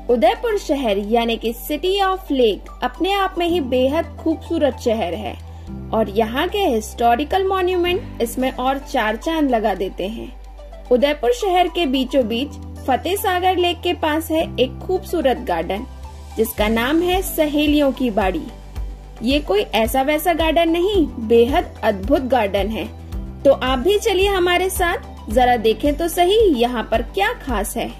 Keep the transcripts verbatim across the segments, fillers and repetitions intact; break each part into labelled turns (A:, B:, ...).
A: उदयपुर शहर यानी कि सिटी ऑफ लेक अपने आप में ही बेहद खूबसूरत शहर है और यहाँ के हिस्टोरिकल मॉन्यूमेंट इसमें और चार चांद लगा देते हैं। उदयपुर शहर के बीचों बीच फतेह सागर लेक के पास है एक खूबसूरत गार्डन जिसका नाम है सहेलियों की बाड़ी। ये कोई ऐसा वैसा गार्डन नहीं, बेहद अद्भुत गार्डन है। तो आप भी चलिए हमारे साथ, जरा देखें तो सही यहाँ पर क्या खास है।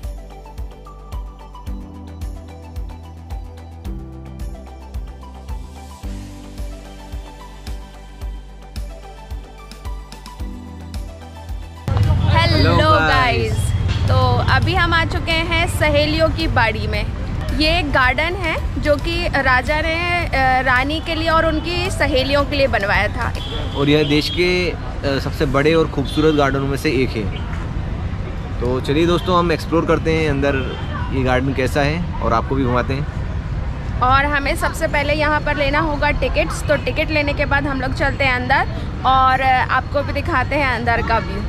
A: हेलो गाइस, तो अभी हम आ चुके हैं सहेलियों की बाड़ी में। ये एक गार्डन है जो कि राजा ने रानी के लिए और उनकी सहेलियों के लिए बनवाया था
B: और यह देश के सबसे बड़े और खूबसूरत गार्डनों में से एक है। तो चलिए दोस्तों, हम एक्सप्लोर करते हैं अंदर ये गार्डन कैसा है और आपको भी घुमाते हैं।
A: और हमें सबसे पहले यहाँ पर लेना होगा टिकट्स। तो टिकट लेने के बाद हम लोग चलते हैं अंदर और आपको भी दिखाते हैं अंदर का व्यू।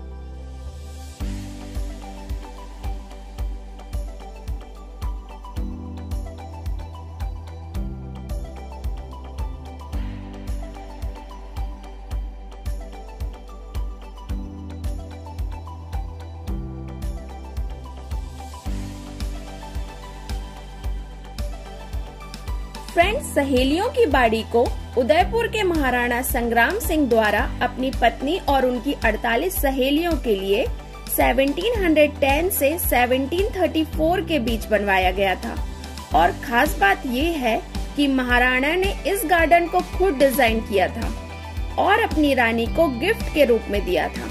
A: फ्रेंड्स, सहेलियों की बाड़ी को उदयपुर के महाराणा संग्राम सिंह द्वारा अपनी पत्नी और उनकी अड़तालीस सहेलियों के लिए सत्रह सौ दस से सत्रह सौ चौंतीस के बीच बनवाया गया था। और खास बात ये है कि महाराणा ने इस गार्डन को खुद डिजाइन किया था और अपनी रानी को गिफ्ट के रूप में दिया था।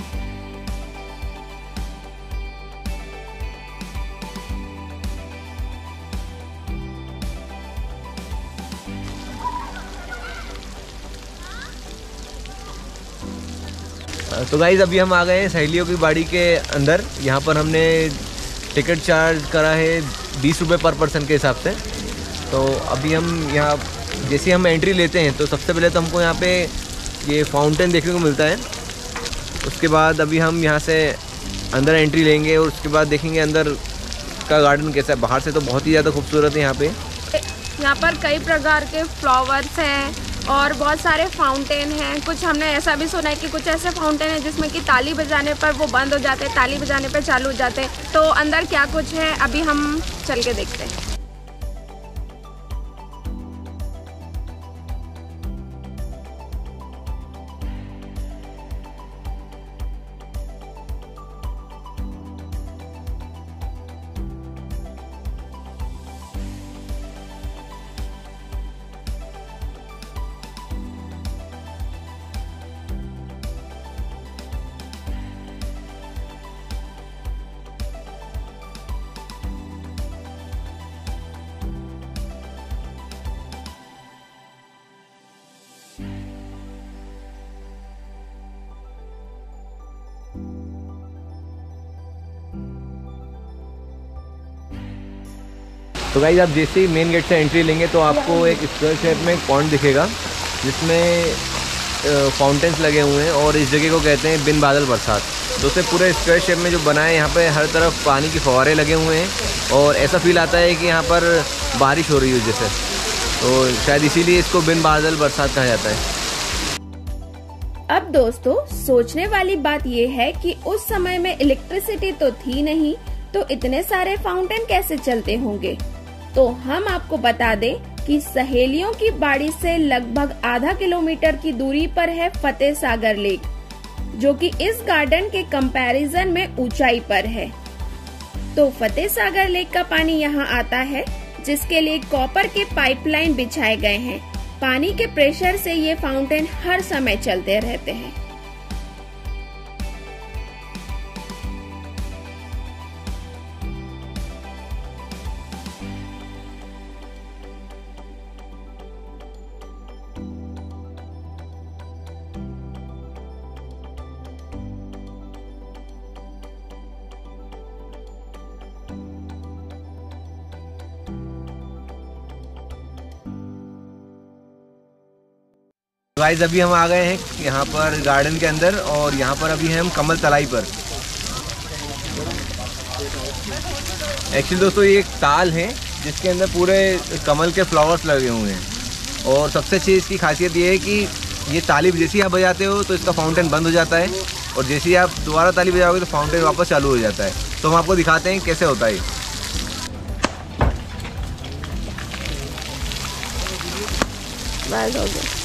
B: तो गाइज अभी हम आ गए हैं सहेलियों की बाड़ी के अंदर। यहाँ पर हमने टिकट चार्ज करा है बीस रुपये पर पर्सन के हिसाब से। तो अभी हम यहाँ जैसे हम एंट्री लेते हैं तो सबसे पहले तो हमको यहाँ पे ये फाउंटेन देखने को मिलता है। उसके बाद अभी हम यहाँ से अंदर एंट्री लेंगे और उसके बाद देखेंगे अंदर का गार्डन कैसा है। बाहर से तो बहुत ही ज़्यादा खूबसूरत है। यहाँ पे
A: यहाँ पर कई प्रकार के फ्लावर्स हैं और बहुत सारे फाउंटेन हैं। कुछ हमने ऐसा भी सुना है कि कुछ ऐसे फाउंटेन हैं जिसमें कि ताली बजाने पर वो बंद हो जाते हैं, ताली बजाने पर चालू हो जाते हैं। तो अंदर क्या कुछ है अभी हम चल के देखते हैं।
B: तो गाइस आप जैसे ही मेन गेट से एंट्री लेंगे तो आपको एक स्क्वायर शेप में एक पॉइंट दिखेगा जिसमें फाउंटेन्स लगे हुए हैं और इस जगह को कहते हैं बिन बादल बरसात। दोस्तों पूरे स्क्वायर शेप में जो बना है, यहाँ पे हर तरफ पानी की फव्वारे लगे हुए हैं और ऐसा फील आता है कि यहाँ पर बारिश हो रही है जैसे। तो शायद इसीलिए इसको बिन बादल बरसात कहा जाता है।
A: अब दोस्तों, सोचने वाली बात ये है कि उस समय में इलेक्ट्रिसिटी तो थी नहीं, तो इतने सारे फाउंटेन कैसे चलते होंगे। तो हम आपको बता दें कि सहेलियों की बाड़ी से लगभग आधा किलोमीटर की दूरी पर है फतेह सागर लेक, जो कि इस गार्डन के कंपैरिजन में ऊंचाई पर है। तो फतेह सागर लेक का पानी यहाँ आता है, जिसके लिए कॉपर के पाइपलाइन बिछाए गए हैं। पानी के प्रेशर से ये फाउंटेन हर समय चलते रहते हैं।
B: गाइस अभी हम आ गए हैं यहाँ पर गार्डन के अंदर और यहाँ पर अभी हैं हम कमल तलाई पर। एक्चुअली दोस्तों ये एक ताल है जिसके अंदर पूरे कमल के फ्लावर्स लगे हुए हैं, और सबसे अच्छी इसकी खासियत ये है कि ये ताली जैसे ही आप बजाते हो तो इसका फाउंटेन बंद हो जाता है, और जैसे ही आप दोबारा ताली बजाओगे तो फाउंटेन वापस चालू हो जाता है। तो हम आपको दिखाते हैं कैसे होता है।
A: बस हो गया।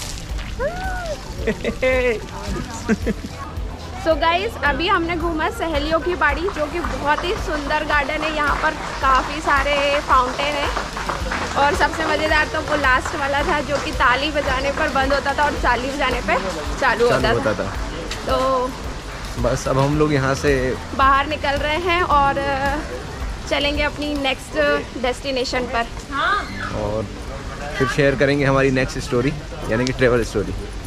A: सो गाइस, अभी हमने घूमा सहेलियों की बाड़ी, जो कि बहुत ही सुंदर गार्डन है। यहाँ पर काफ़ी सारे फाउंटेन हैं, और सबसे मज़ेदार तो वो लास्ट वाला था जो कि ताली बजाने पर बंद होता था और ताली बजाने पर चालू होता,
B: होता था।
A: था तो
B: बस अब हम लोग यहाँ से
A: बाहर निकल रहे हैं और चलेंगे अपनी नेक्स्ट डेस्टिनेशन पर।
B: और फिर शेयर करेंगे हमारी नेक्स्ट स्टोरी, यानी कि ट्रैवल स्टोरी।